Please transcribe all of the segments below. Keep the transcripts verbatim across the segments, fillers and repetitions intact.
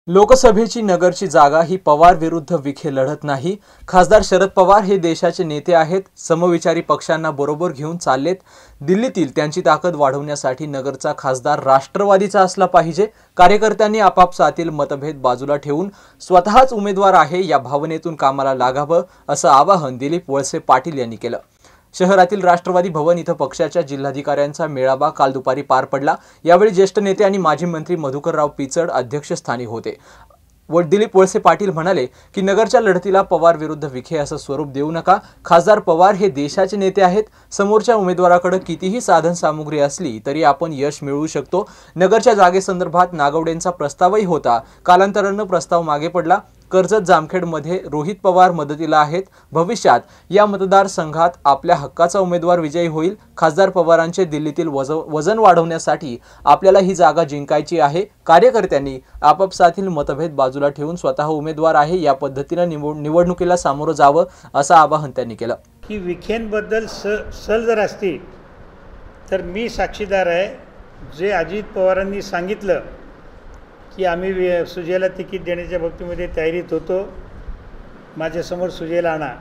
लोकसभेची नगरची जागा ही पवार विरुद्ध विखे लढत नाही। खासदार शरद पवार हे देशाचे नेते आहेत। समविचारी पक्षांना बरोबर घेऊन चाललेत। दिल्लीतील त्यांची ताकद वाढवण्यासाठी नगरचा खासदार राष्ट्रवादीचा असला पाहिजे। कार्यकर्त्यांनी आपापसातील मतभेद बाजूला ठेवून स्वतःच उमेदवार आहे या भावनेतून कामाला लागावं असं आवाहन दिलीप वळसे पाटील यांनी केलं। शहरातील राष्ट्रवादी भवन इथं पक्षाच्या जिल्हाधिकाऱ्यांचा मेळावा काल दुपारी पार पडला। यावेळी ज्येष्ठ नेते आणि माजी मंत्री मधुकरराव पिचड अध्यक्षस्थानी होते। व दिलीप वळसे पाटील म्हणाले की नगरच्या लढतीला पवार विरुद्ध विखे असं स्वरूप देऊ नका। खासदार पवार हे देशाचे नेते आहेत। समोरच्या उमेदवाराकडे कितीही साधन सामुग्री असली तरी आपण यश मिळवू शकतो। नगरच्या जागेसंदर्भात नागवडेंचा प्रस्तावही होता, कालांतराने प्रस्ताव मागे पडला। कर्जत जामखेडमध्ये रोहित पवार मदतीला आहेत। भविष्यात या मतदारसंघात आपल्या हक्काचा उमेदवार विजयी होईल। खासदार पवारांचे दिल्लीतील वजन वाढवण्यासाठी आपल्याला ही जागा जिंकायची आहे। कार्यकर्त्यांनी आपापसातील मतभेद बाजूला ठेवून स्वतः उमेदवार आहे या पद्धतीने निवडणुकीला सामोरं जावं असं आवाहन त्यांनी केलं। की विखेंबद्दल सल जर असती तर मी साक्षीदार आहे। जे अजित पवारांनी सांगितलं की आम्ही सुजयला तिकीट देण्याच्या बाबतीमध्ये तयारीत होतो, माझ्यासमोर सुजयला आणा।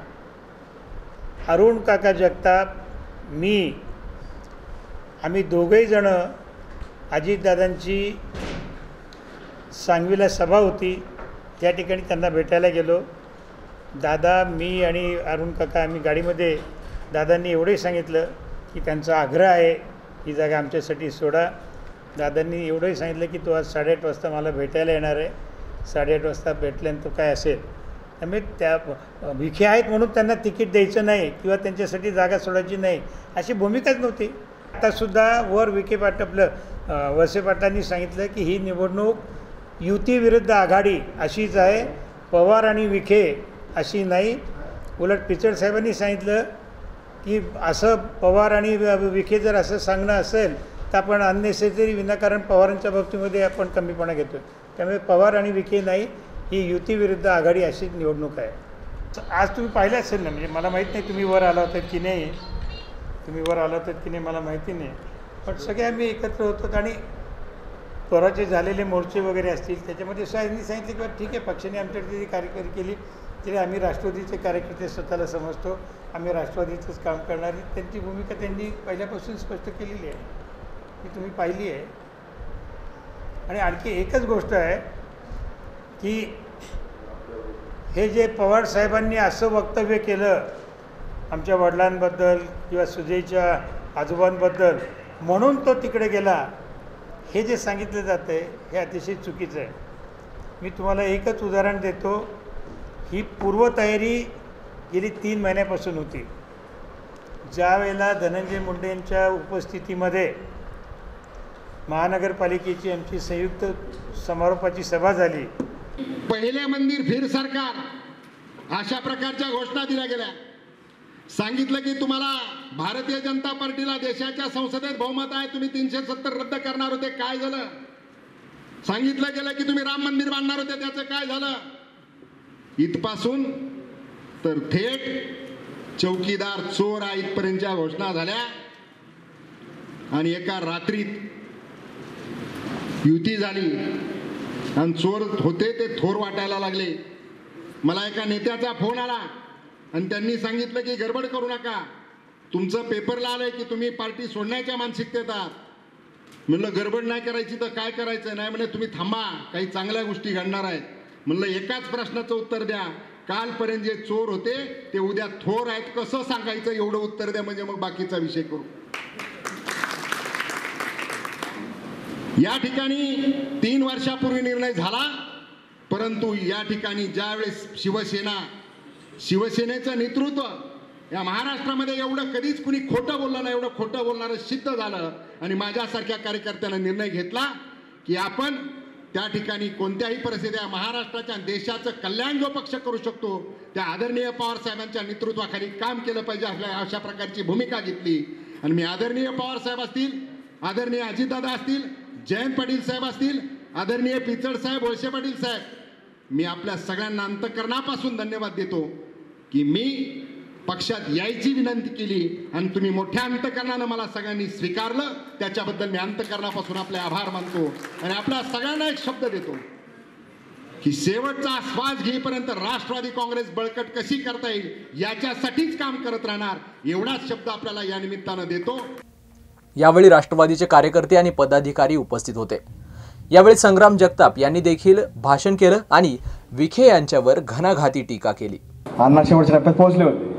अरुण काका जगताप, मी, आम्ही दोघेही जण अजितदादांची सांगवीला सभा होती त्या ठिकाणी त्यांना भेटायला गेलो। दादा, मी आणि अरुण काका आम्ही गाडीमध्ये, दादांनी एवढे सांगितलं की त्यांचा आग्रह आहे ही जागा आमच्यासाठी सोडा। दादांनी एवढंही सांगितलं की तो आज साडेआठ वाजता मला भेटायला येणार आहे। साडेआठ वाजता भेटल्यानंतर काय असेल त्यामुळे त्या विखे आहेत म्हणून त्यांना तिकीट द्यायचं नाही किंवा त्यांच्यासाठी जागा सोडायची नाही अशी भूमिकाच नव्हती। आतासुद्धा वर विखे पाट आपलं वळसे पाटलांनी सांगितलं की ही निवडणूक युती विरुद्ध आघाडी अशीच आहे, पवार आणि विखे अशी नाही। उलट पिचड साहेबांनी सांगितलं की असं पवार आणि विखे जर असं सांगणं असेल तर आपण अननेसेसरी विनाकारण पवारांच्या बाबतीमध्ये आपण कमीपणा घेतो। त्यामुळे पवार आणि विखे नाही, ही युती विरुद्ध आघाडी अशी निवडणूक आहे। आज तुम्ही पाहिलं असेल ना, म्हणजे मला माहीत नाही तुम्ही वर आला होतात की नाही, तुम्ही वर आला होतात की नाही मला माहिती नाही, पण सगळे आम्ही एकत्र होतो आणि त्वराचे झालेले मोर्चे वगैरे असतील त्याच्यामध्ये साहेबांनी सांगितले की ठीक आहे, पक्षाने आमच्याकडे कार्यकारी केली तरी आम्ही राष्ट्रवादीचे कार्यकर्ते स्वतःला समजतो, आम्ही राष्ट्रवादीचंच काम करणारी त्यांची भूमिका त्यांनी पहिल्यापासून स्पष्ट केलेली आहे, ही तुम्ही पाहिली आहे। आणि आणखी एकच गोष्ट आहे की हे जे पवार साहेबांनी असं वक्तव्य केलं आमच्या वडिलांबद्दल किंवा सुजयच्या आजोबांबद्दल म्हणून तो तिकडे गेला, हे जे सांगितलं जातं आहे हे अतिशय चुकीचं आहे। मी तुम्हाला एकच उदाहरण देतो, ही पूर्वतयारी गेली तीन महिन्यापासून होती। ज्या वेळेला धनंजय मुंडे यांच्या उपस्थितीमध्ये महानगरपालिकेची आमची संयुक्त समारोपाची सभा झाली। पहिले मंदिर फिर सरकार अशा प्रकारच्या घोषणा दिल्या गेल्या। सांगितलं की तुम्हाला भारतीय जनता पार्टीला देशाच्या संसदेत बहुमत आहे, तुम्ही तीनशे सत्तर रद्द करणार होते, काय झालं? सांगितलं गेलं की तुम्ही राम मंदिर बांधणार होते, त्याचं काय झालं? इथपासून तर थेट चौकीदार चोर आहे इथपर्यंतच्या घोषणा झाल्या आणि एका रात्रीत युती झाली आणि चोर होते ते थोर वाटायला लागले। मला एका नेत्याचा फोन आला आणि त्यांनी सांगितलं की गडबड करू नका, तुमचं पेपरला आलंय की तुम्ही पार्टी सोडण्याच्या मानसिकतेत आहात। म्हणलं गडबड नाही करायची तर काय करायचं? नाही म्हणे तुम्ही थांबा, काही चांगल्या गोष्टी घडणार आहेत। म्हणलं एकाच प्रश्नाचं उत्तर द्या, कालपर्यंत जे चोर होते ते उद्या थोर आहेत कसं सांगायचं, एवढं उत्तर द्या म्हणजे मग बाकीचा विषय करू। या ठिकाणी तीन वर्षापूर्वी निर्णय झाला, परंतु या ठिकाणी ज्यावेळेस शिवसेना शिवसेनेचं नेतृत्व या महाराष्ट्रामध्ये एवढं कधीच कुणी खोटं बोललं नाही, एवढं खोटं बोलणारं सिद्ध झालं आणि माझ्यासारख्या कार्यकर्त्यांना निर्णय घेतला की आपण त्या ठिकाणी कोणत्याही परिस्थितीत महाराष्ट्राच्या देशाचं कल्याण जो पक्ष करू शकतो त्या आदरणीय पवार साहेबांच्या नेतृत्वाखाली काम केलं पाहिजे अशा प्रकारची भूमिका घेतली। आणि मी आदरणीय पवार साहेब असतील, आदरणीय अजितदादा असतील, जयंत पाटील साहेब असतील, आदरणीय पिचड साहेब, वळसे पाटील साहेब, मी आपल्या सगळ्यांना अंतःकरणापासून धन्यवाद देतो की मी पक्षात यायची विनंती केली आणि तुम्ही मोठ्या अंतःकरणाने मला सगळ्यांनी स्वीकारलं, त्याच्याबद्दल मी अंतःकरणापासून आपले आभार मानतो आणि आपल्या सगळ्यांना एक शब्द देतो की शेवटचा श्वास घेईपर्यंत राष्ट्रवादी काँग्रेस बळकट कशी करता येईल याच्यासाठीच काम करत राहणार एवढाच शब्द आपल्याला या निमित्तानं देतो। यावेळी राष्ट्रवादीचे कार्यकर्ते आणि पदाधिकारी उपस्थित होते। यावेळी संग्राम जगताप यांनी देखील भाषण केलं आणि विखे यांच्यावर घणाघाती टीका केली। अण्णा शेवटच्या टप्प्यात पोहोचले होते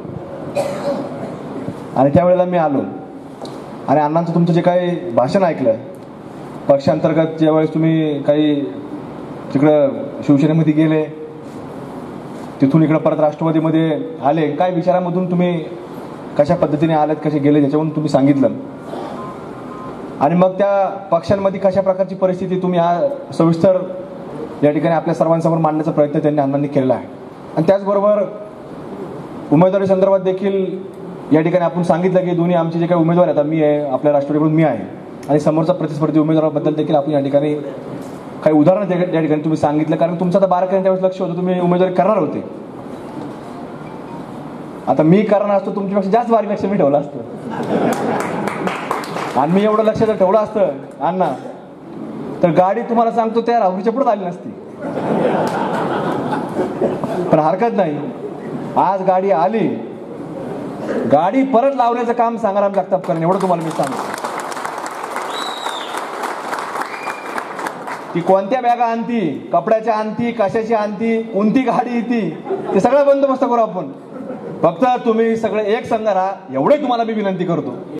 आणि त्यावेळेला मी आलो आणि अण्णांचं तुमचं जे काही भाषण ऐकलं पक्षांतर्गत ज्यावेळेस तुम्ही काही तिकडं शिवसेनेमध्ये गेले तिथून इकडं परत राष्ट्रवादीमध्ये आले काय विचारामधून तुम्ही कशा पद्धतीने आलेत कसे गेले त्याच्यावरून तुम्ही सांगितलं आणि मग त्या पक्षांमध्ये कशा प्रकारची परिस्थिती तुम्ही हा सविस्तर या ठिकाणी आपल्या सर्वांसमोर मांडण्याचा प्रयत्न त्यांनी अण्णांनी केलेला आहे आणि त्याचबरोबर उमेदवारी संदर्भात देखील या ठिकाणी आपण सांगितलं की दोन्ही आमचे जे काही उमेदवार आहेत मी आहे आपल्या राष्ट्रवादीकडून मी आहे आणि समोरचा प्रतिस्पर्धी उमेदवाराबद्दल देखील आपण या ठिकाणी काही उदाहरणं या ठिकाणी तुम्ही सांगितलं कारण तुमचं आता बारकाईने त्यावेळेस लक्ष होतं तुम्ही उमेदवारी करणार होते। आता मी करणार असतो तुमच्यापेक्षा जास्त बारीक लक्ष मी ठेवलं असतं आणि मी एवढं लक्ष जर ठेवलं असतं अण्णा तर गाडी तुम्हाला सांगतो त्या राहुरीच्या पुढे आली नसती पण हरकत नाही आज गाडी आली गाडी परत लावण्याचं काम संग्राम जगताप करेन एवढं तुम्हाला मी सांगतो। ती कोणत्या बॅगा आणती कपड्याच्या आणती कशाची आणती कोणती गाडी येते ते सगळं बंदोबस्त करू आपण फक्त तुम्ही सगळे एक संघ राहा एवढे तुम्हाला मी विनंती करतो।